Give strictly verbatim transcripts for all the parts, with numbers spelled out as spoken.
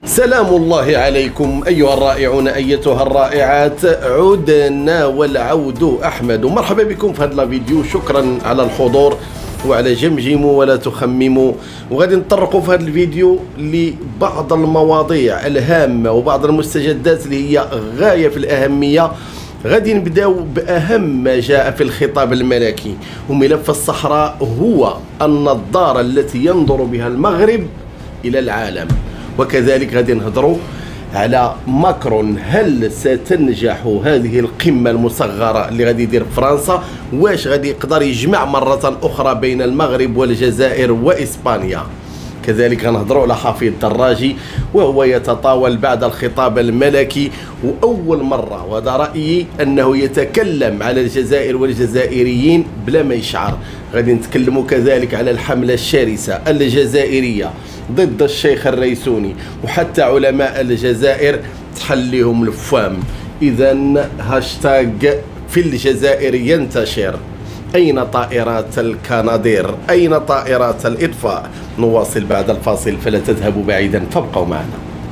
سلام الله عليكم أيها الرائعون أيتها الرائعات. عدنا والعود أحمد، مرحبا بكم في هذا الفيديو. شكرا على الحضور وعلى جمجموا ولا تخمموا. وغادي نطرقوا في هذا الفيديو لبعض المواضيع الهامة وبعض المستجدات اللي هي غاية في الأهمية. غادي نبداو بأهم ما جاء في الخطاب الملكي، وملف الصحراء هو النظارة التي ينظر بها المغرب إلى العالم. وكذلك غادي نهضروا على ماكرون، هل ستنجح هذه القمة المصغرة اللي غادي يدير فرنسا؟ واش غادي يقدر يجمع مرة أخرى بين المغرب والجزائر وإسبانيا؟ كذلك غنهضروا على حفيظ الدراجي وهو يتطاول بعد الخطاب الملكي، وأول مرة وهذا رأيي أنه يتكلم على الجزائر والجزائريين بلا ما يشعر. غادي نتكلموا كذلك على الحملة الشرسة الجزائرية ضد الشيخ الريسوني، وحتى علماء الجزائر تحليهم الفام. إذا هاشتاج في الجزائر ينتشر. أين طائرات الكنادير؟ أين طائرات الإطفاء؟ نواصل بعد الفاصل، فلا تذهبوا بعيدا فابقوا معنا.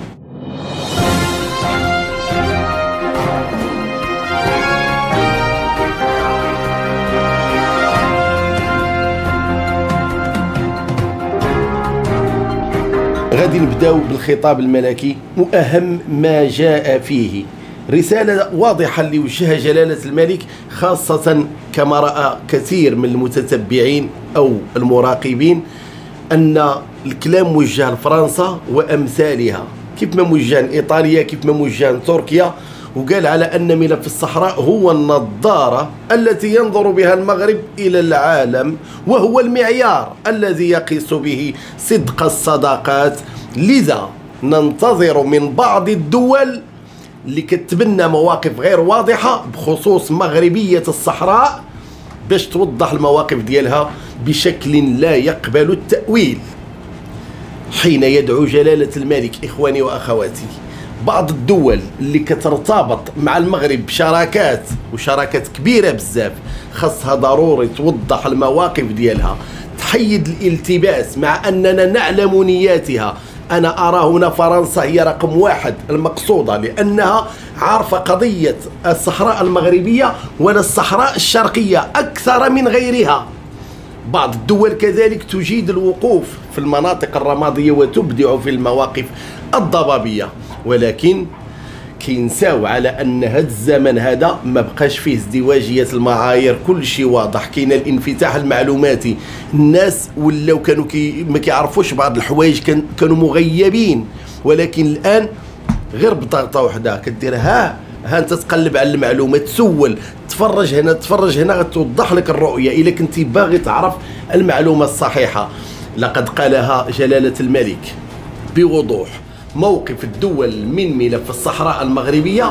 غادي نبداو بالخطاب الملكي وأهم ما جاء فيه. رسالة واضحة اللي وجهها جلالة الملك، خاصة كما رأى كثير من المتتبعين أو المراقبين أن الكلام موجه لفرنسا وأمثالها، كيف ما موجه لإيطاليا، كيف ما موجه لتركيا. وقال على أن ملف الصحراء هو النظارة التي ينظر بها المغرب إلى العالم، وهو المعيار الذي يقيس به صدق الصداقات. لذا ننتظر من بعض الدول اللي كتبنى مواقف غير واضحة بخصوص مغربية الصحراء باش توضح المواقف ديالها بشكل لا يقبل التأويل. حين يدعو جلالة الملك إخواني وأخواتي بعض الدول اللي كترتبط مع المغرب بشراكات وشراكات كبيرة بزاف، خاصها ضروري توضح المواقف ديالها، تحيد الالتباس مع أننا نعلم نياتها. أنا أرى هنا فرنسا هي رقم واحد المقصودة، لأنها عارفة قضية الصحراء المغربية ولا الصحراء الشرقية أكثر من غيرها. بعض الدول كذلك تجيد الوقوف في المناطق الرمادية وتبدع في المواقف الضبابية، ولكن كينساو على ان هذا الزمن هذا ما بقاش فيه ازدواجيه المعايير، كل شيء واضح، كاين الانفتاح المعلوماتي. الناس ولاو كانوا كي ما كيعرفوش بعض الحوايج، كان كانوا مغيبين، ولكن الان غير بضغطه وحده كدير ها ها انت تقلب على المعلومات، تسول، تفرج هنا تفرج هنا، غتوضح لك الرؤيه الا كنتي باغي تعرف المعلومه الصحيحه. لقد قالها جلاله الملك بوضوح: موقف الدول من ملف الصحراء المغربية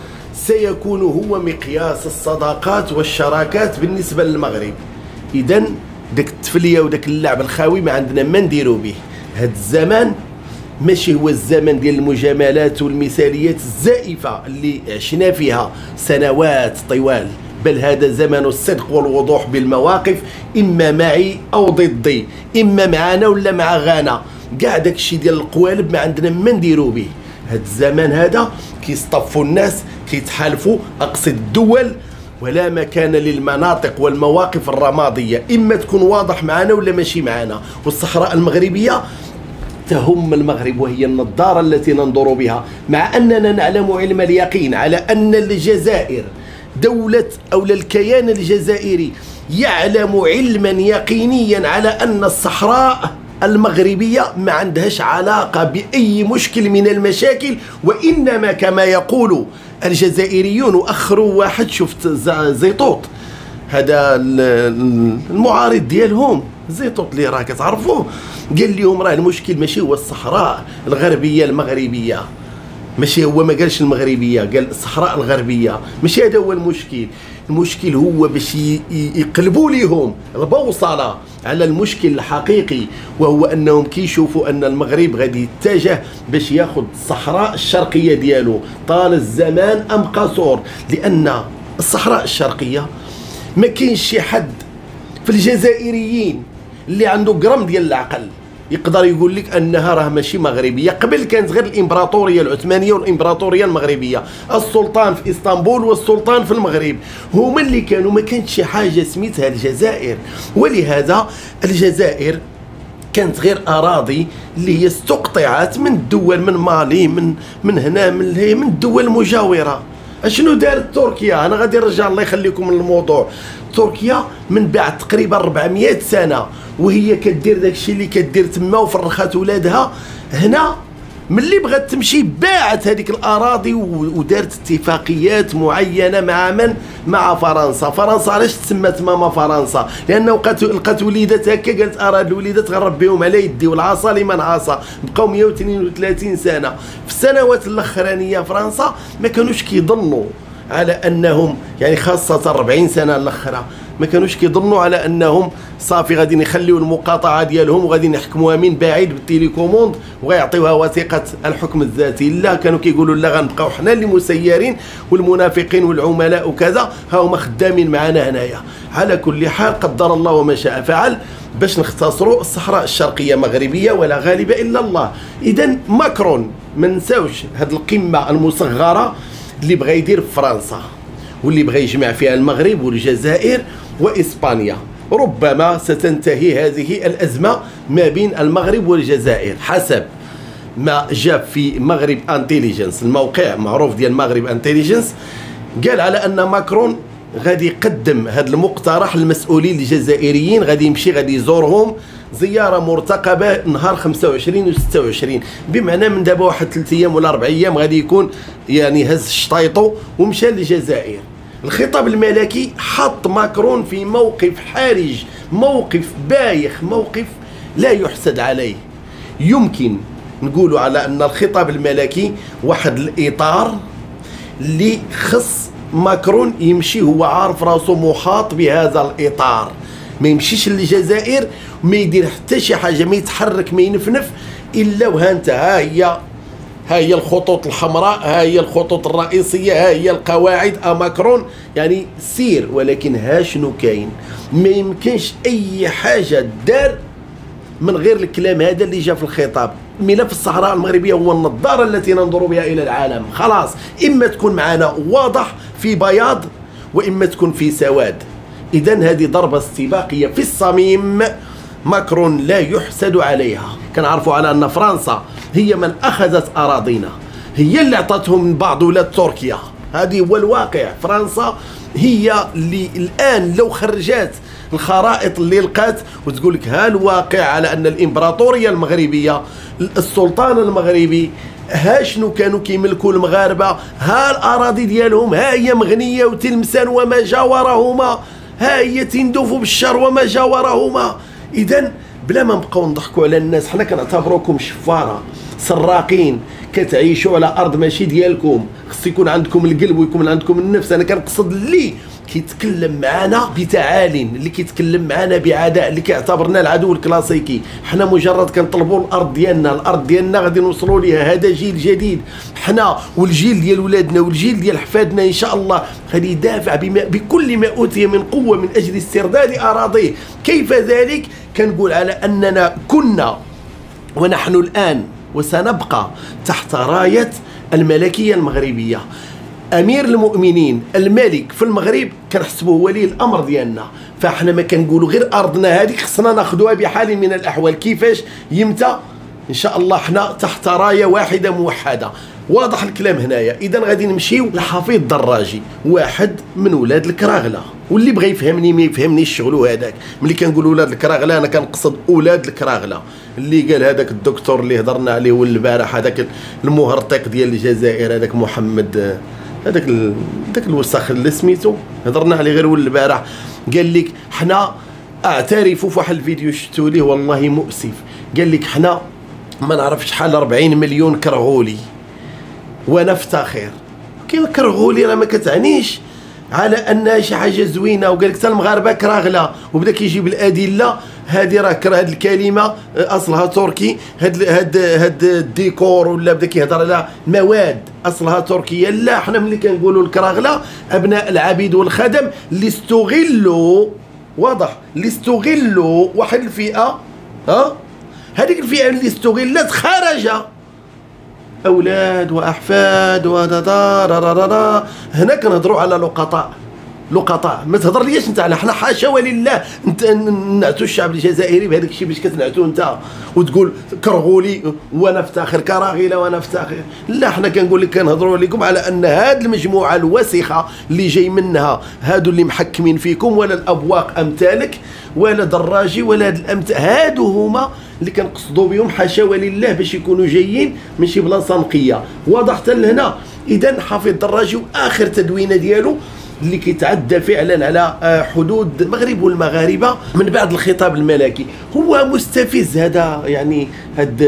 سيكون هو مقياس الصداقات والشراكات بالنسبة للمغرب. إذن داك التفلية وداك اللعب الخاوي ما عندنا ما نديرو به. هاد الزمان ماشي هو الزمن ديال المجاملات والمثاليات الزائفة اللي عشنا فيها سنوات طوال، بل هذا زمن الصدق والوضوح بالمواقف، إما معي أو ضدي، إما معنا ولا مع غانا. كاع داكشي ديال القوالب ما عندنا ما نديرو به. هاد الزمان هذا كيصطفوا الناس، كيتحالفوا، اقصد الدول، ولا مكان للمناطق والمواقف الرماديه، اما تكون واضح معنا ولا ماشي معنا. والصحراء المغربيه تهم المغرب وهي النظاره التي ننظر بها، مع اننا نعلم علم اليقين على ان الجزائر دولة أو الكيان الجزائري يعلم علما يقينيا على أن الصحراء المغربية ما عندهاش علاقة بأي مشكل من المشاكل، وإنما كما يقول الجزائريون. وأخروا واحد شفت زيطوط، هذا المعارض ديالهم زيطوط اللي راه كتعرفوه، قال لهم راه المشكل ماشي هو الصحراء الغربية المغربية، ماشي هو، ما قالش المغربية، قال الصحراء الغربية، ماشي هذا هو المشكل. المشكل هو باش يقلبوا ليهم البوصلة على المشكل الحقيقي، وهو انهم كيشوفوا ان المغرب غادي يتجه باش ياخذ الصحراء الشرقية ديالو طال الزمان ام قصور. لان الصحراء الشرقية ما كاينش شي حد في الجزائريين اللي عنده قرم ديال العقل يقدر يقول لك انها راه ماشي مغربيه. قبل كانت غير الامبراطوريه العثمانيه والامبراطوريه المغربيه، السلطان في اسطنبول والسلطان في المغرب هما اللي كانوا، ما كانتش شي حاجه سميتها الجزائر. ولهذا الجزائر كانت غير اراضي اللي هي استقطعت من الدول، من مالي، من من هنا، من هي من الدول المجاوره. اشنو دارت تركيا؟ انا غادي نرجع الله يخليكم من الموضوع. تركيا من بعد تقريبا أربعمائة سنه وهي كدير داكشي اللي كدير تما وفرخات ولادها هنا، ملي بغات تمشي باعت هذيك الاراضي ودارت اتفاقيات معينه مع من؟ مع فرنسا. فرنسا علاش تسمات ماما فرنسا؟ لانه لقات لقات وليدات هكا، قالت ارى الوليدات غنربيهم على يدي والعصا لمن عصا. بقاو مئة واثنين وثلاثين سنه. في السنوات الاخرانيه فرنسا ما كانوش كيظنوا على انهم، يعني خاصه أربعين سنه الاخرى، ما كانوش كيظنوا على انهم صافي غادي يخليوا المقاطعه ديالهم وغادي يحكموها من بعيد بالتيليكوموند وغيعطيوها وثيقه الحكم الذاتي. لا، كانوا كيقولوا لا، غنبقاو حنا اللي مسيرين والمنافقين والعملاء وكذا ها هما خدامين معنا هنايا. على كل حال قدر الله وما شاء فعل. باش نختصروا، الصحراء الشرقيه مغربيه ولا غالب الا الله. اذا ماكرون ما نساوش هذه القمه المصغره اللي بغى يدير في فرنسا واللي بغى يجمع فيها المغرب والجزائر وإسبانيا. ربما ستنتهي هذه الأزمة ما بين المغرب والجزائر حسب ما جاء في مغرب انتيليجنس، الموقع معروف ديال مغرب انتيليجنس، قال على أن ماكرون غادي يقدم هذا المقترح للمسؤولين الجزائريين، غادي يمشي غادي يزورهم زياره مرتقبه نهار خمسة وعشرين و ستة وعشرين، بمعنى من دابا واحد ثلاث ايام ولا اربع ايام غادي يكون يعني هز شطيطو ومشى للجزائر. الخطاب الملكي حط ماكرون في موقف حرج، موقف بايخ، موقف لا يحسد عليه. يمكن نقولوا على ان الخطاب الملكي واحد الاطار اللي خص ماكرون يمشي هو عارف راسو محاط بهذا الاطار، ما يمشيش للجزائر ما يدير حتى شي حاجه، ما يتحرك ما ينفنف الا وها انت ها هي ها هي الخطوط الحمراء، ها هي الخطوط الرئيسيه، ها هي القواعد. ا ماكرون يعني سير، ولكن ها شنو كاين؟ ما يمكنش اي حاجه دار من غير الكلام هذا اللي جاء في الخطاب. ملف الصحراء المغربيه هو النظاره التي ننظر بها الى العالم. خلاص، اما تكون معنا واضح في بياض واما تكون في سواد. اذا هذه ضربه استباقيه في الصميم، ماكرون لا يحسد عليها. كنعرفوا على ان فرنسا هي من اخذت اراضينا، هي اللي عطاتهم من بعض ولاد تركيا. هذه هو الواقع. فرنسا هي اللي الان لو خرجات الخرائط اللي لقات وتقول لك ها الواقع على ان الامبراطوريه المغربيه، السلطان المغربي، ها شنو كانوا كيملكوا المغاربه، ها الاراضي ديالهم، ها هي مغنيه وتلمسان وما جاورهما، ها هي تندوف بالشر وما جاورهما. اذا بلا ما نبقاو نضحكوا على الناس، حنا كنعتبروكم شفاره سراقين كتعيشوا على ارض ماشي ديالكم. خص يكون عندكم القلب ويكون عندكم النفس. انا كنقصد اللي كيتكلم معنا بتعال، اللي كيتكلم معنا بعداء، اللي كيعتبرنا العدو الكلاسيكي. حنا مجرد كنطلبوا الارض ديالنا، الارض ديالنا غادي نوصلوا ليها. هذا جيل جديد، حنا والجيل ديال ولادنا والجيل ديال حفادنا ان شاء الله غادي يدافع بما بكل ما اوتي من قوه من اجل استرداد اراضيه. كيف ذلك؟ كنقول على اننا كنا ونحن الان وسنبقى تحت رايه الملكيه المغربيه. امير المؤمنين الملك في المغرب كنحسبوه ولي الامر ديالنا، فاحنا ما كنقولوا غير ارضنا هذه خصنا ناخذوها بحال من الاحوال. كيفاش؟ يمتى؟ ان شاء الله حنا تحت رايه واحده موحده. واضح الكلام هنايا. اذا غادي نمشيو لحفيظ دراجي، واحد من ولاد الكراغله، واللي بغى يفهمني ما يفهمنيش شغلو هذاك. ملي كنقول ولاد الكراغله انا كنقصد اولاد الكراغله اللي قال هذاك الدكتور اللي هضرنا عليه البارح، هذاك المهرطق ديال الجزائر، هذاك محمد، هذاك هذاك الوسخ اللي سميتو هضرنا عليه غير ول البارح. قال لك حنا اعترف في واحد الفيديو شفتو ليه والله مؤسف، قال لك حنا ما نعرفش شحال أربعين مليون كرغولي ونفتخر. كي كرغولي راه ما كتعنيش على انها شي حاجه زوينه. وقال لك حتى المغاربه كراغله، وبدا كيجيب الادله. هذه راه كره هذه الكلمه اصلها تركي، هاد هاد هاد الديكور، ولا بدا كيهضر على مواد اصلها تركيه. لا، حنا ملي كنقولوا الكراغله ابناء العبيد والخدم اللي استغلوا، واضح، اللي استغلوا واحد الفئه. ها هذيك الفئه اللي استغلت خرج اولاد واحفاد ودادار. هنا كنهضروا على لقطاء لقطاء. ما تهضر ليش انت على حنا حاشا ولله انت نعتوا الشعب الجزائري بهذاك الشيء باش كتنعتوا انت وتقول كرغولي وانا افتخر كراغيله وانا افتخر. لا، حنا كنقول لك كنهضروا لكم على ان هذه المجموعه الوسخه اللي جاي منها هادو اللي محكمين فيكم، ولا الابواق امثالك ولا دراجي ولا هاد الامثال، هادو هما اللي كنقصدوا بهم حاشا ولله باش يكونوا جايين من شي بلاصه نقيه. واضح حتى لهنا؟ اذا حفيظ دراجي واخر تدوينه ديالو اللي كيتعدى فعلا على حدود المغرب والمغاربه من بعد الخطاب الملكي. هو مستفز هذا، يعني هاد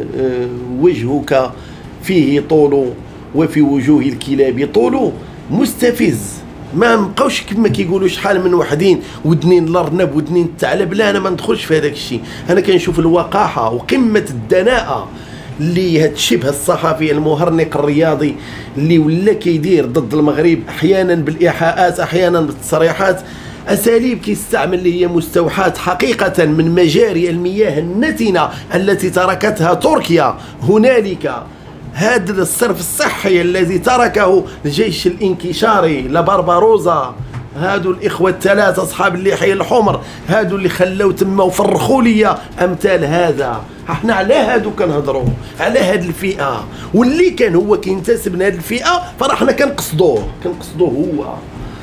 وجهك فيه طول وفي وجوه الكلاب طول، مستفز. ما مبقاوش كما كيقولوا شحال من وحدين ودنين الارنب ودنين الثعلب. لا، انا ما ندخلش في هذاك الشيء. انا كنشوف الوقاحه وقمه الدناءه اللي هاد الشبه الصحفي المهرنق الرياضي اللي ولا كيدير ضد المغرب، احيانا بالايحاءات احيانا بالتصريحات، اساليب كيستعمل اللي هي مستوحاه حقيقه من مجاري المياه النتنه التي تركتها تركيا. هنالك هذا الصرف الصحي الذي تركه الجيش الانكشاري لبربروزا، هادو الاخوه الثلاثه اصحاب اللحيه الحمر، هادو اللي خلاو تما وفرخوا ليا امثال هذا. احنا على هادو كنهضروا، على هاد الفئه، واللي كان هو كينتسب لهاد الفئه فراه حنا كنقصدوه كنقصدوه هو.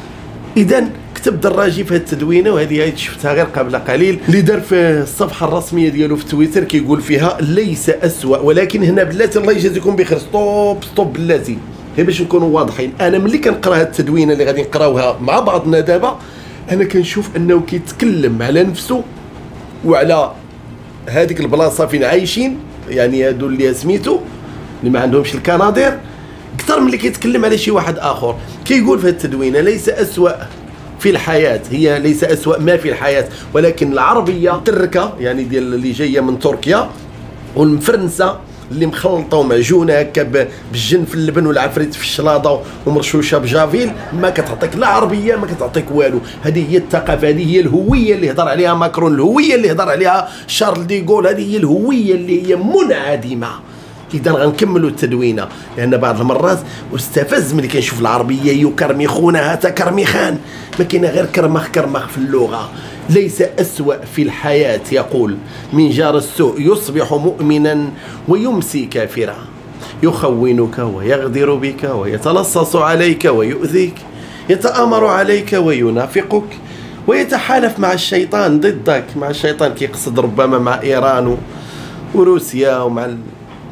اذا كتب دراجي في هاد التدوينه، وهذه شفتها غير قبل قليل اللي دار في الصفحه الرسميه ديالو في تويتر، كيقول فيها ليس اسوأ، ولكن هنا بلاتي الله يجازيكم بخير، ستوب ستوب بلاتي، غير باش نكونوا واضحين. انا ملي كنقرا هاد التدوينه اللي غادي نقراوها مع بعضنا دابا، انا كنشوف انه كيتكلم على نفسه وعلى هذيك البلاصه فين عايشين، يعني هادو اللي سميتو اللي ما عندهمش الكنادير، اكثر من اللي كيتكلم على شي واحد اخر. كيقول في هاد التدوينه ليس اسوأ في الحياه، هي ليس اسوأ ما في الحياه، ولكن العربيه التركه يعني ديال اللي جايه من تركيا والمفرنسه اللي مخلطه ومعجونه هكا بالجن في اللبن والعفريت في الشلاضه ومرشوشه بجافيل، ما كتعطيك لا عربيه ما كتعطيك والو. هذه هي الثقافه، هذه هي الهويه اللي هضر عليها ماكرون، الهويه اللي هضر عليها شارل ديغول، هذه هي الهويه اللي هي منعدمه. اذا غنكملوا التدوينه، لان بعض المرات استفز ملي كنشوف العربيه يكرمي خونا هتا كرمي خان، ما كاينه غير كرمخ كرمخ في اللغه. ليس أسوأ في الحياة، يقول، من جار السوء يصبح مؤمنا ويمسي كافرا، يخونك ويغدر بك ويتلصص عليك ويؤذيك، يتآمر عليك وينافقك، ويتحالف مع الشيطان ضدك. مع الشيطان كيقصد ربما مع إيران وروسيا ومع ال...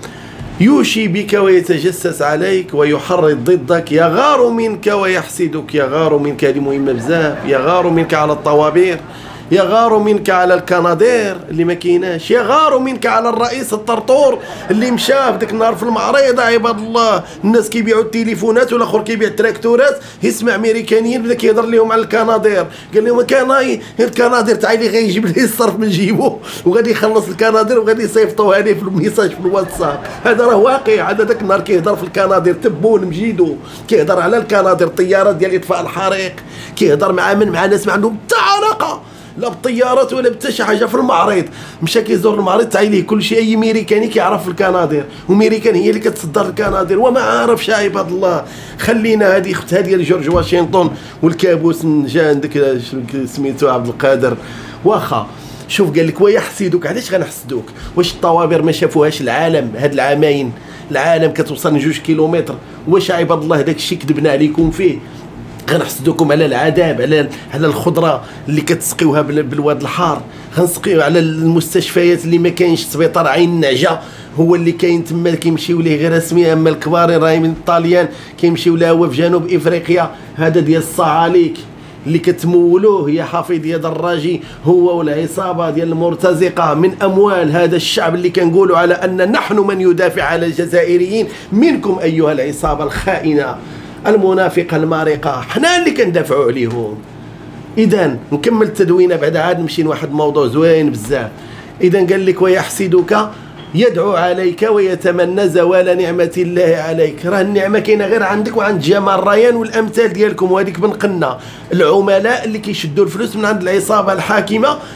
يوشي بك ويتجسس عليك ويحرض ضدك، يغار منك ويحسدك. يغار منك هذه مهمة بزاف، يغار منك على الطوابير، يغار منك على الكنادير اللي ما كيناش، يغار منك على الرئيس الطرطور اللي مشى في ديك النهار في المعرض. عباد الله، الناس كيبيعوا التليفونات والاخر كيبيع التراكتورات، يسمع امريكانيين بدا كيهضر لهم على الكنادير، قال لهم كناي الكنادير تاع اللي غيجيب ليه الصرف من جيبو وغادي يخلص الكنادير وغادي يصيفطوها ليه في الميساج في الواتساب. هذا راه واقع. هذا داك النهار كيهضر في الكنادير، تبون مجيدو كيهضر على الكنادير، الطيارات ديال اطفاء الحريق، كيهضر مع من مع ناس ما عندهم حتى علاقه لا بالطيارات ولا بتا شي حاجه. في المعرض مشى كيزور المعرض تعيليه كل شيء، اي ميريكاني كيعرف في الكنادير، وميريكان هي اللي كتصدر الكنادير وما عارفش. عباد الله، خلينا هذه اختها ديال جورج واشنطن والكابوس جا عندك سميتو عبد القادر. واخا شوف قال لك ويحسدك. علاش غنحسدوك؟ واش الطوابير ما شافوهاش العالم هاد العامين؟ العالم كتوصل لجوج كيلومتر. واش عباد الله داك الشيء كذبنا عليكم فيه؟ غنحسدوكم على العذاب، على على الخضره اللي كتسقيوها بالواد الحار، غنسقيو على المستشفيات اللي ما كاينش. سبيطار عين النعجه هو اللي كاين تما كيمشيو ليه غير اسمي، اما الكبارين راهي من الطاليان كيمشيو لها هو في جنوب افريقيا. هذا ديال الصعاليك اللي كتمولوه يا حفيظ يا دراجي، هو والعصابه ديال المرتزقه من اموال هذا الشعب اللي كنقولوا على ان نحن من يدافع على الجزائريين منكم ايها العصابه الخائنه المنافقه المارقه، حنا اللي كندافعوا عليهم. اذا نكمل التدوينه بعد عاد نمشي لواحد الموضوع زوين بزاف. اذا قال لك ويحسدك، يدعو عليك ويتمنى زوال نعمه الله عليك. راه النعمه كاينه غير عندك وعند جمال ريان والامثال ديالكم، وهذيك بن قنا العملاء اللي كيشدوا الفلوس من عند العصابه الحاكمه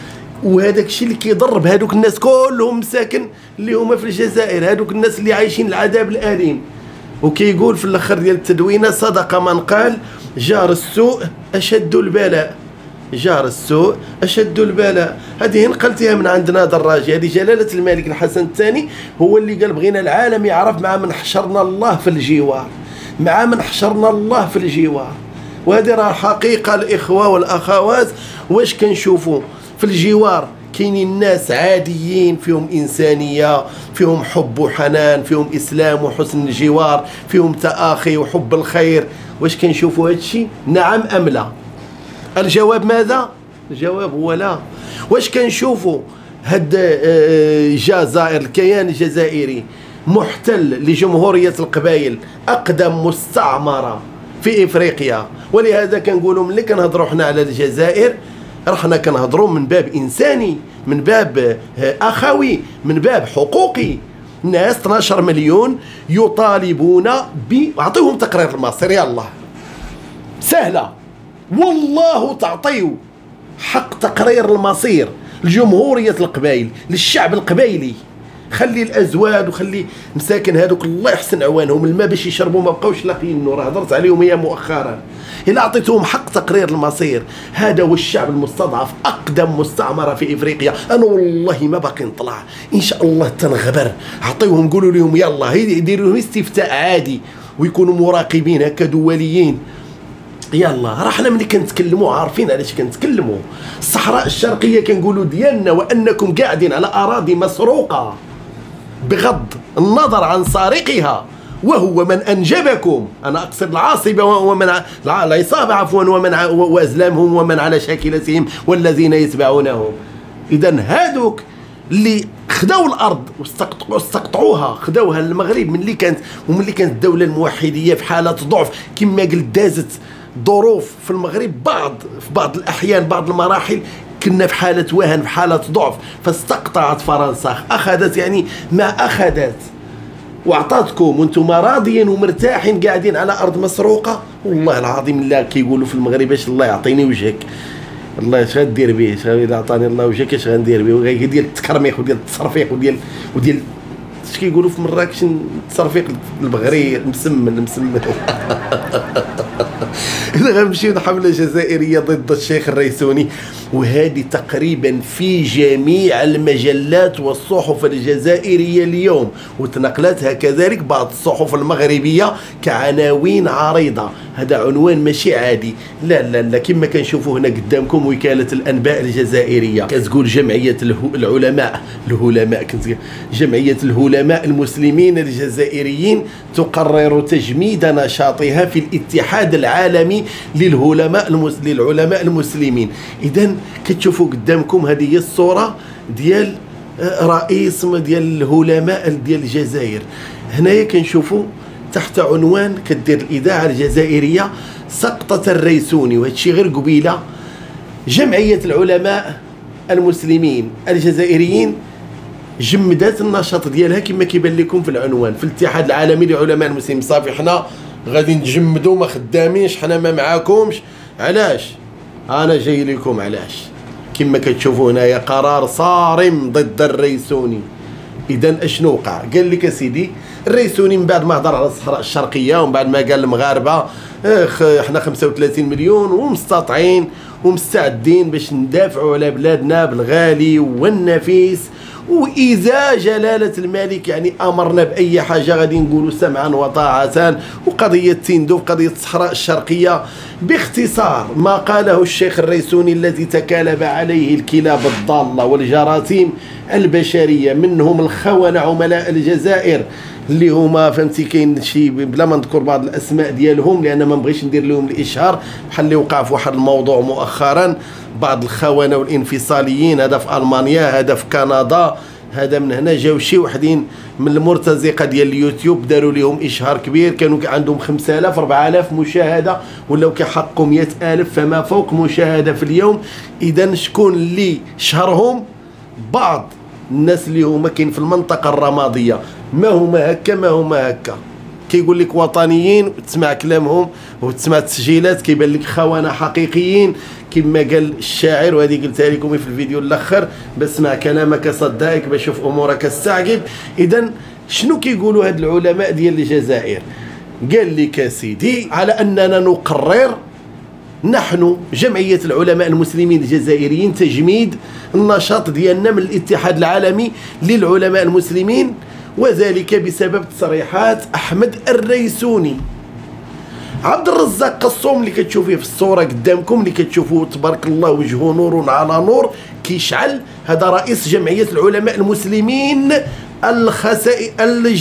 وهذاك الشيء اللي كيضرب هذوك الناس كلهم مساكن اللي هما في الجزائر، هذوك الناس اللي عايشين العذاب الأليم. وكيقول في الاخر ديال التدوينه: صدق من قال جار السوء اشد البلاء، جار السوء اشد البلاء. هذه نقلتها من عند نادر الراجي، هذه جلاله الملك الحسن الثاني هو اللي قال: بغينا العالم يعرف مع من حشرنا الله في الجوار، مع من حشرنا الله في الجوار. وهذه راه حقيقه الاخوه والاخوات. واش كنشوفوا في الجوار؟ كاينين ناس عاديين فيهم إنسانية، فيهم حب وحنان، فيهم إسلام وحسن الجوار، فيهم تآخي وحب الخير. واش كنشوفوا هذا الشيء؟ نعم أم لا؟ الجواب ماذا؟ الجواب هو لا. واش كنشوفوا هاد الجزائر، الكيان الجزائري محتل لجمهورية القبائل، أقدم مستعمرة في إفريقيا. ولهذا كنقولوا ملي كنهضروا حنا على الجزائر رحنا كنهضروا من باب إنساني، من باب أخوي، من باب حقوقي. الناس اثناش مليون يطالبون ب أعطيهم تقرير المصير. يلا سهلة والله، تعطيو حق تقرير المصير لجمهورية القبائل، للشعب القبائلي. خلي الازواج وخلي مساكن هذوك الله يحسن عوانهم الماء باش يشربوا ما بقاوش لاقيين، راه هضرت عليهم هي مؤخرا. الا اعطيتهم حق تقرير المصير، هذا هو الشعب المستضعف، اقدم مستعمره في افريقيا. انا والله ما باقي نطلع ان شاء الله تنغبر. اعطيهم قولوا لهم يلا يديروا لهم استفتاء عادي ويكونوا مراقبين هكا دوليين. يلا راه حنا ملي كنتكلموا عارفين علاش كنتكلموا. الصحراء الشرقيه كنقولوا ديالنا، وانكم قاعدين على اراضي مسروقه بغض النظر عن سارقها، وهو من انجبكم. انا اقصد العاصبه ومن العصابه عفوا ومن وازلامهم ومن على شاكلتهم والذين يتبعونهم. اذا هادوك اللي خداو الارض واستقطعوها، خداوها المغرب من اللي كانت ومن اللي كانت الدوله الموحديه في حاله ضعف كما قلت، دازت ظروف في المغرب بعض في بعض الاحيان بعض المراحل كنا في حالة وهن، في حالة ضعف، فاستقطعت فرنسا، أخذت يعني ما أخذت وأعطتكم وأنتم راضيين ومرتاحين قاعدين على أرض مسروقة. والله العظيم لا كيقولوا في المغرب اش الله يعطيني وجهك، الله اش غدير به، اش إذا عطاني الله وجهك اش غندير به، وغير ديال التكرميق وديال التصرفيق وديال وديال اش كيقولوا في مراكش، التصرفيق المغري مسمن مسمن. إذا غنمشيو حملة جزائرية ضد الشيخ الريسوني، وهذه تقريبا في جميع المجلات والصحف الجزائرية اليوم، وتنقلتها كذلك بعض الصحف المغربية كعناوين عريضة. هذا عنوان ماشي عادي، لا لا لا كما كنشوفوا هنا قدامكم وكالة الأنباء الجزائرية كتقول جمعية العلماء الهلماء جمعية الهلماء المسلمين الجزائريين تقرر تجميد نشاطها في الاتحاد العالمي للهلماء المس... للعلماء المسلمين. إذا كتشوفوا قدامكم هذه هي الصورة ديال رئيس ديال الهلماء ديال الجزائر. هنايا كنشوفوا تحت عنوان كدير الإذاعة الجزائرية سقطة الريسوني، وهذا الشيء غير قبيلة. جمعية العلماء المسلمين الجزائريين جمدات النشاط ديالها كما كيبان لكم في العنوان في الاتحاد العالمي لعلماء المسلمين. صافي حنا غادي نتجمدوا ما خدامينش، حنا ما معاكمش. علاش؟ انا جاي لكم علاش؟ كما كتشوفوا هنايا قرار صارم ضد الريسوني. اذا اشنو وقع؟ قال لك اسيدي الريسوني من بعد ما هضر على الصحراء الشرقيه ومن بعد ما قال المغاربه احنا خمسة وثلاثين مليون ومستطيعين ومستعدين باش ندافعوا على بلادنا بالغالي والنفيس، وإذا جلالة الملك يعني أمرنا بأي حاجة غادي نقولوا سمعا وطاعة. وقضية تندوف قضية الصحراء الشرقية باختصار ما قاله الشيخ الريسوني الذي تكالب عليه الكلاب الضالة والجراثيم البشرية، منهم الخونة عملاء الجزائر اللي هما فهمتي كاين شي بلا ما نذكر بعض الاسماء ديالهم لان ما نبغيش ندير لهم الاشهار، بحال اللي وقع في واحد الموضوع مؤخرا بعض الخونه والانفصاليين، هذا في المانيا، هذا في كندا، هذا من هنا جاو شي وحدين من المرتزقه ديال اليوتيوب داروا لهم اشهار كبير، كانوا عندهم خمسة آلاف أربعة آلاف مشاهده ولاو كيحققوا مئة ألف فما فوق مشاهده في اليوم. اذا شكون اللي شهرهم؟ بعض الناس اللي هما كاين في المنطقه الرماديه، ما هما هكا ما هما هكا كيقول لك وطنيين وتسمع كلامهم وتسمع التسجيلات كيبان لك خونه حقيقيين كما قال الشاعر، وهذه قلتها لكم في الفيديو الاخر، بسمع كلامك صدائك بشوف امورك استعجب. اذا شنو كيقولوا هاد العلماء ديال الجزائر؟ قال لك سيدي على اننا نقرر نحن جمعية العلماء المسلمين الجزائريين تجميد النشاط ديالنا من الاتحاد العالمي للعلماء المسلمين، وذلك بسبب تصريحات أحمد الريسوني. عبد الرزاق قصوم اللي كتشوفيه في الصورة قدامكم، اللي كتشوفوه تبارك الله وجهه نور على نور كيشعل، هذا رئيس جمعية العلماء المسلمين الخسائر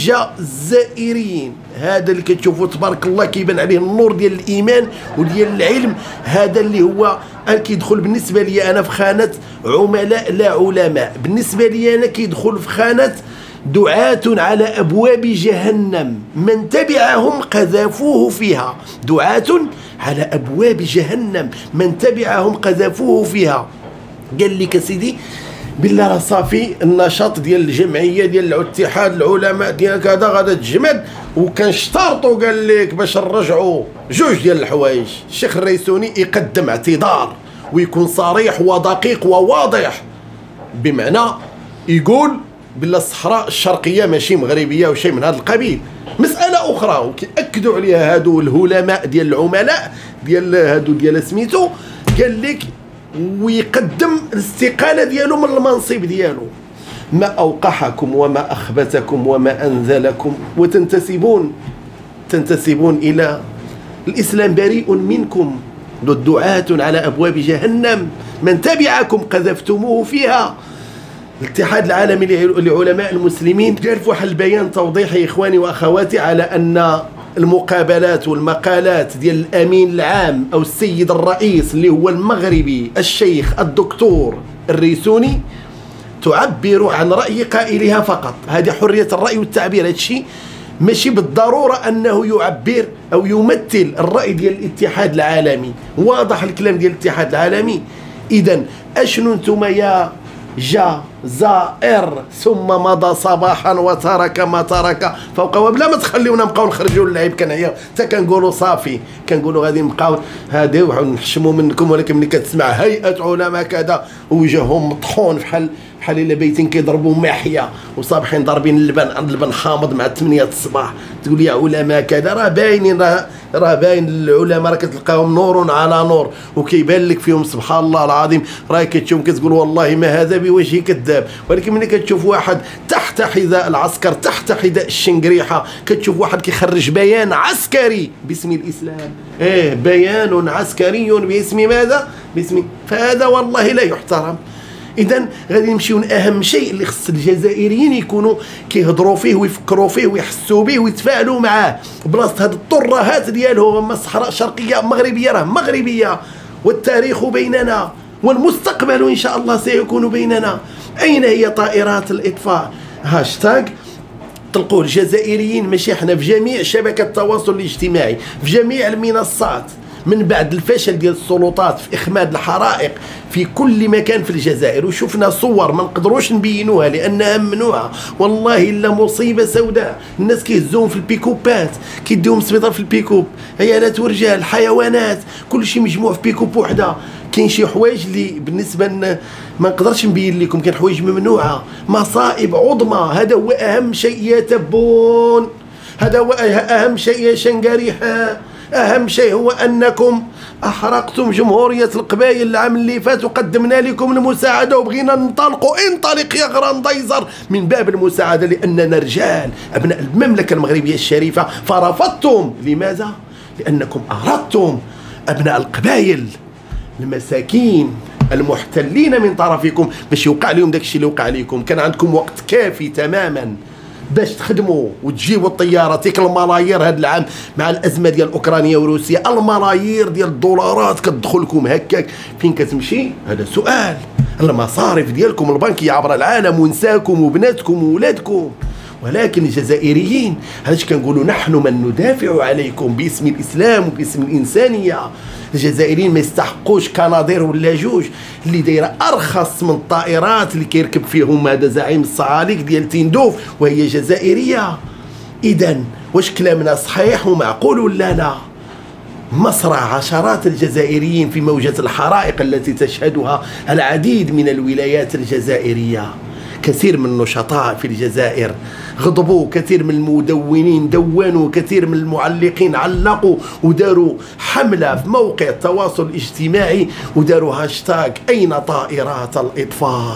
الجزائريين. هذا اللي كتشوفوا تبارك الله كيبان عليه النور ديال الايمان وديال العلم، هذا اللي هو كيدخل بالنسبه لي انا في خانه عملاء لا علماء، بالنسبه لي انا كيدخل في خانه دعاة على ابواب جهنم، من تبعهم قذفوه فيها. دعاة على ابواب جهنم، من تبعهم قذفوه فيها. قال لك سيدي بالله راه صافي النشاط ديال الجمعيه ديال الاتحاد العلماء ديال كذا غادا تجمد، وكنشترطوا قال لك باش نرجعوا جوج ديال الحوايج. الشيخ الريسوني يقدم اعتذار ويكون صريح ودقيق وواضح، بمعنى يقول بالله الصحراء الشرقيه ماشي مغربيه وشيء من هذا القبيل. مساله اخرى وكيأكدوا عليها هادو العلماء ديال العملاء ديال هادو ديال سميتو، قال لك ويقدم الاستقالة ديالو من المنصب ديالو. ما أوقحكم وما أخبتكم وما أنزلكم وتنتسبون تنتسبون إلى الإسلام بريء منكم، دعاة على أبواب جهنم، من تبعكم قذفتموه فيها. الاتحاد العالمي لعلماء المسلمين قال في واحد البيان توضيحي إخواني وأخواتي على أن المقابلات والمقالات ديال الامين العام او السيد الرئيس اللي هو المغربي الشيخ الدكتور الريسوني تعبر عن راي قائلها فقط. هذه حريه الراي والتعبير، هذا الشيء ماشي بالضروره انه يعبر او يمثل الراي ديال الاتحاد العالمي. واضح الكلام ديال الاتحاد العالمي. اذا اشنو نتوما يا جا زائر ثم مضى صباحا وترك ما ترك فوق بلا ما تخليونا نبقاو نخرجوا للعيب كنعيا حتى كنقولوا صافي، كنقولوا غادي نبقاو هادي ونحشموا منكم. ولكن ملي كتسمع هيئه علماء كذا وجههم مطحون بحال بحال الا بيتين كيضربوا محيه وصابحين ضاربين اللبن اللبن حامض مع ثمانية الصباح، تقول يا علماء كذا راه باينين، راه راه باين العلماء راه كتلقاهم نور على نور وكيبان لك فيهم سبحان الله العظيم، راه كتشوف كتقول والله ما هذا بوجه كذاب. ولكن ملي كتشوف واحد تحت حذاء العسكر تحت حذاء الشنقريحه كتشوف واحد كيخرج بيان عسكري باسم الاسلام، ايه بيان عسكري باسم ماذا؟ باسم، فهذا والله لا يحترم. اذا غادي نمشيو لاهم شيء اللي خص الجزائريين يكونوا كيهضروا فيه ويفكروا فيه ويحسوا به ويتفاعلوا معاه، بلاصه هاد الطرهات ديالهم. الصحراء الشرقيه مغربيه راه مغربيه، والتاريخ بيننا والمستقبل ان شاء الله سيكون بيننا. اين هي طائرات الاطفاء؟ هاشتاج تلقوه الجزائريين، ماشي احنا، في جميع شبكه التواصل الاجتماعي، في جميع المنصات، من بعد الفشل ديال السلطات في اخماد الحرائق في كل مكان في الجزائر، وشفنا صور ما نقدروش نبينوها لانها ممنوعه، والله الا مصيبه سوداء. الناس كيهزوهم في البيكوبات، كيديوهم السبيطار في البيكوب، عيالات ورجال، حيوانات، كل شيء مجموع في بيكوب وحده. كاين شي حوايج اللي بالنسبه لنا ما نقدرش نبين لكم، كاين حوايج ممنوعه، مصائب عظمى. هذا هو اهم شيء يا تبون، هذا هو اهم شيء يا شنقريحه. أهم شيء هو أنكم أحرقتم جمهورية القبائل العام اللي فات، وقدمنا لكم المساعدة وبغينا ننطلقوا. انطلق يا غراندايزر من باب المساعدة، لأننا رجال أبناء المملكة المغربية الشريفة، فرفضتم. لماذا؟ لأنكم أردتم أبناء القبائل المساكين المحتلين من طرفكم باش يوقع لهم داك الشيء اللي وقع لكم. كان عندكم وقت كافي تماما باش تخدموا وتجيبوا الطياره تيك الملايير هذا العام مع الازمه ديال اوكرانيا وروسيا، الملايير ديال الدولارات كتدخل لكم هكاك، فين كتمشي؟ هذا سؤال. المصارف ديالكم البنكيه عبر العالم ونساكم وبناتكم وولادكم. ولكن الجزائريين علاش كنقولوا نحن من ندافع عليكم باسم الاسلام وباسم الانسانيه؟ الجزائريين ما يستحقوش كناضير ولا جوج اللي دايره ارخص من الطائرات اللي كيركب فيهم هذا زعيم الصعاليك ديال تندوف وهي جزائريه. إذا واش كلامنا صحيح ومعقول ولا لا؟ مصرع عشرات الجزائريين في موجة الحرائق التي تشهدها العديد من الولايات الجزائرية. كثير من النشطاء في الجزائر غضبوا، كثير من المدونين دونوا، كثير من المعلقين علقوا وداروا حملة في موقع التواصل الاجتماعي وداروا هاشتاغ أين طائرات الإطفاء،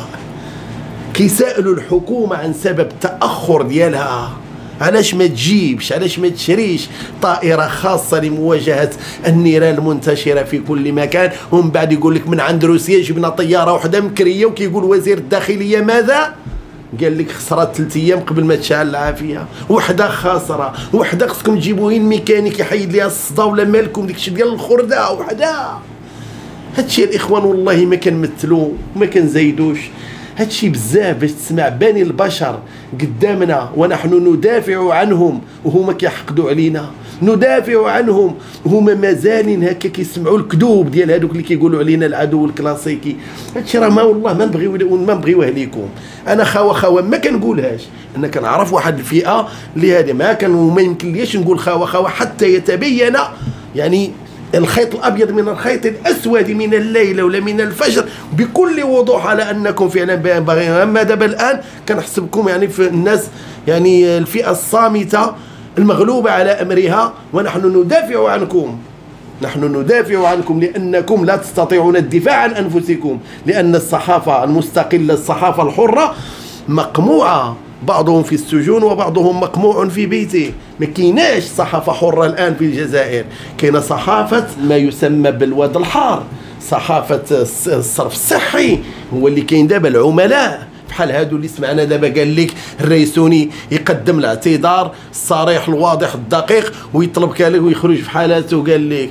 كيسألوا الحكومة عن سبب التأخر ديالها. علاش ما تجيبش، علاش ما تشريش طائرة خاصة لمواجهة النيران المنتشرة في كل مكان؟ ومن بعد يقول لك من عند روسيا جبنا طيارة واحدة مكرية، وكيقول وزير الداخلية ماذا؟ قال لك خسرت ثلاث ايام قبل ما تشعل العافية، وحدة خاسرة، وحدة خصكم تجيبوا غير الميكانيك يحيد ليها الصدى ولا مالكم ديكشي ديال الخردة وحدة. هادشي الاخوان والله ما كنمثلو وما كنزايدوش، هادشي بزاف باش تسمع بني البشر قدامنا ونحن ندافع عنهم وهما كيحقدوا علينا، ندافع عنهم وهما مازالين هكا كيسمعوا الكذوب ديال هادوك اللي كيقولوا علينا العدو الكلاسيكي. هادشي راه ما والله ما نبغيو ما نبغيوه ليكم. انا خاوه خاوه ما كنقولهاش، انا كنعرف واحد الفئه اللي هذه ما كان وما يمكن ليش نقول خاوه خاوه حتى يتبين يعني الخيط الابيض من الخيط الاسود من الليل ولا من الفجر بكل وضوح على انكم فعلا باغيين. اما دابا الان كنحسبكم يعني في الناس يعني الفئه الصامته المغلوبه على امرها، ونحن ندافع عنكم، نحن ندافع عنكم لانكم لا تستطيعون الدفاع عن انفسكم، لان الصحافه المستقله الصحافه الحره مقموعه، بعضهم في السجون وبعضهم مقموع في بيته. ما كايناش صحافه حره الان في الجزائر، كاينه صحافه ما يسمى بالواد الحار، صحافه الصرف الصحي هو اللي كاين دابا. العملاء بحال هادو اللي سمعنا دابا قال لك الريسوني يقدم الاعتذار الصريح الواضح الدقيق ويطلب كالك ويخرج في حالاته، وقال لك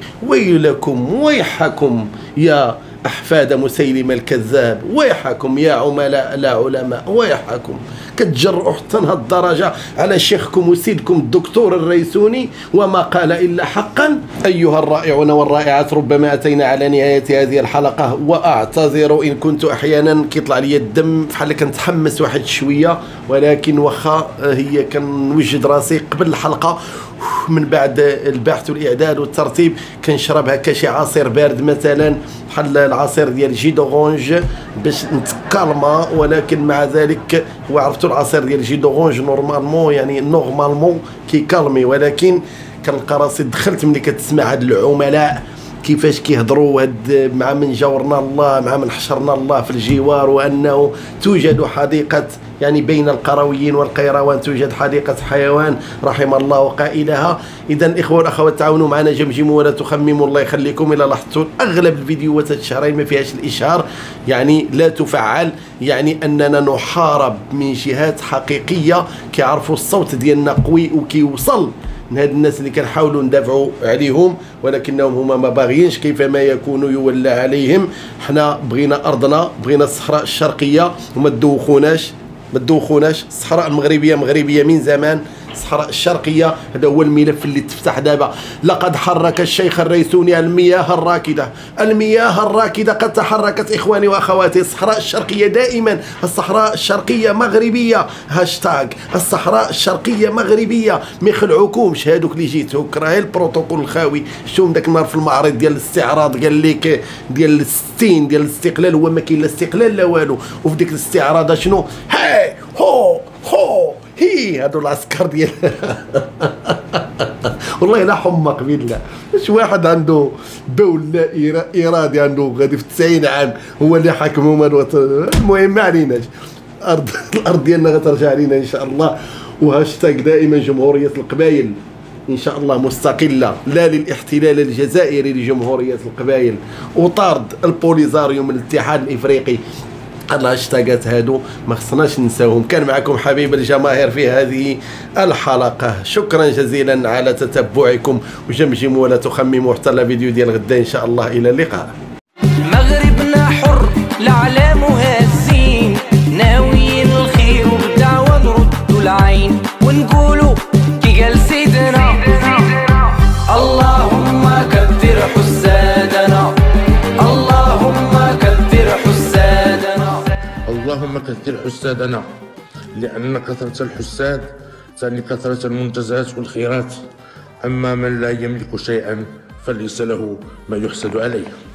ويلكم ويحكم يا أحفاد مسيلمة الكذاب، ويحكم يا عملاء لا علماء، ويحكم كتجرؤوا حتى لهاد الدرجة على شيخكم وسيدكم الدكتور الريسوني وما قال إلا حقا. أيها الرائعون والرائعات، ربما أتينا على نهاية هذه الحلقة، وأعتذر إن كنت أحيانا كيطلع لي الدم بحال كنتحمس واحد شوية، ولكن واخا هي كنوجد راسي قبل الحلقة من بعد البحث والإعداد والترتيب كنشرب هكا شي عصير بارد مثلا بحال العصير ديال جي دورونج باش نتكالما، ولكن مع ذلك هو عرفتوا العصير ديال جي دورونج نورمالمون يعني نورمالمون كيكالمي، ولكن كنلقى راسي دخلت ملي كتسمع هاد العملاء كيفاش كيهضروا هاد مع من جاورنا الله مع من حشرنا الله في الجوار، وانه توجد حديقه يعني بين القرويين والقيروان توجد حديقه حيوان رحم الله قائلها. اذا الاخوه والاخوات تعاونوا معنا، جمجموا ولا تخمموا، الله يخليكم. الى لاحظتوا اغلب الفيديوهات الشهرين ما فيهاش الاشهار، يعني لا تفعل، يعني اننا نحارب من جهات حقيقيه كيعرفوا الصوت ديالنا قوي وكيوصل من هاد الناس اللي كنحاولوا ندافعوا عليهم، ولكنهم هما ما باغيينش كيفما يكونوا يولى عليهم. حنا بغينا ارضنا، بغينا الصحراء الشرقيه وما تدوخوناش ما تدوخوناش. الصحراء المغربيه مغربيه من زمان، الصحراء الشرقيه هذا هو الملف اللي تفتح دابا. لقد حرك الشيخ الريسوني المياه الراكده، المياه الراكده قد تحركت اخواني واخواتي. الصحراء الشرقيه دائما الصحراء الشرقيه مغربيه، هاشتاغ الصحراء الشرقيه مغربيه. ما يخلعوكمش هادوك اللي جيتو راهي البروتوكول الخاوي. شوف داك النهار في المعرض ديال الاستعراض قال لك ديال الستين ديال الاستقلال، هو ما كاين لا استقلال لا والو، وفي ديك الاستعراض شنو هاي هو هو هي هادو العسكر ديال والله لا حمق بالله. واش واحد عنده دولة إرادي عنده غادي في تسعين عام هو اللي حاكمهم الوطن؟ المهم ما عليناش، الأرض الأرض ديالنا غترجع علينا إن شاء الله. وهاشتاج دائما جمهورية القبائل إن شاء الله مستقلة، لا للاحتلال الجزائري لجمهورية القبائل، وطرد البوليزاريو من الاتحاد الإفريقي. الهاشتاجات هادو ما خصناش ننساوهم. كان معكم حبيب الجماهير في هذه الحلقة، شكرا جزيلا على تتبعكم، وجمجموا ولا تخمموا حتى الفيديو ديال غدا إن شاء الله. إلى اللقاء. مغربنا حر الأعلام هازين، ناويين الخير وبدعوة نردوا العين ونقولوا كي قال سيدنا اللهم كثر حسادنا، اللهم كثر حسادنا، اللهم كثر حسادنا، لأن كثرة الحساد ثاني كثرة المنجزات والخيرات. أما من لا يملك شيئا فليس له ما يحسد عليه.